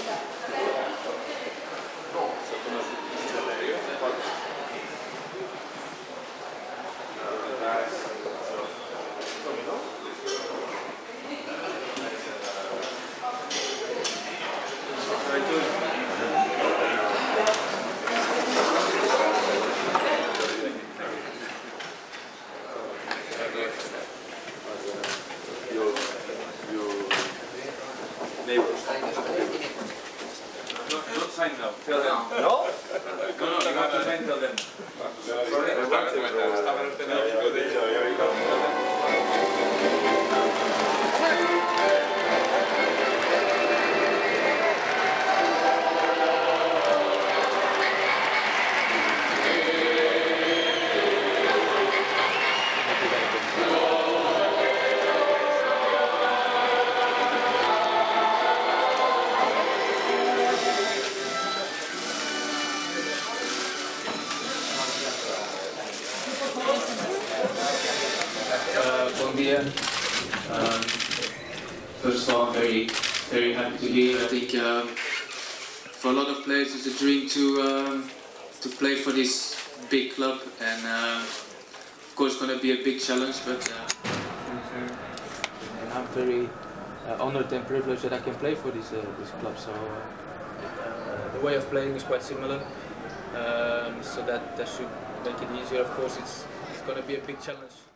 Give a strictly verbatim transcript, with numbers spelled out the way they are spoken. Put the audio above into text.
Neighbors. No, don't sign now. Tell them. No? No, no, you have to sign, tell them. Sorry? Bom dia. Um, first of all, I'm very, very happy to be here. I think um, for a lot of players it's a dream to um, to play for this big club, and uh, of course it's going to be a big challenge. But uh, and I'm very uh, honored and privileged that I can play for this uh, this club. So uh, the way of playing is quite similar. Um, so that that should make it easier. Of course, it's it's going to be a big challenge.